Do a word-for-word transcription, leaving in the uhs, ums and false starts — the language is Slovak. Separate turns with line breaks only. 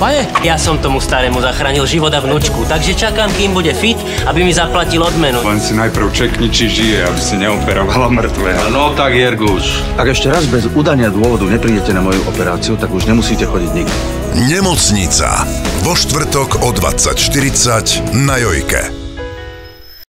doma je?
Ja som tomu starému zachránil život a vnúčku, takže čakám, kým bude fit, aby mi zaplatil odmenu.
Len si najprv čekni, či žije, aby si neoperovala mŕtvého.
No tak, Jerguš.
Ak ešte raz bez udania dôvodu neprídete na moju operáciu, tak už nemusíte chodiť nikdy.
Nemocnica. Vo štvrtok o dvadsať štyridsať na Jojke.